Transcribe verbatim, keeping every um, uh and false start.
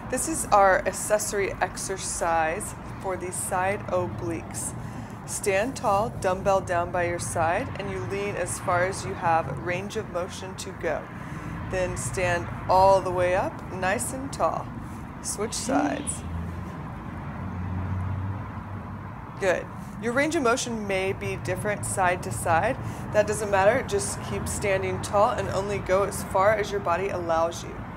This is our accessory exercise for the side obliques. Stand tall, dumbbell down by your side, and you lean as far as you have range of motion to go. Then stand all the way up, nice and tall. Switch sides. Good. Your range of motion may be different side to side. That doesn't matter, just keep standing tall and only go as far as your body allows you.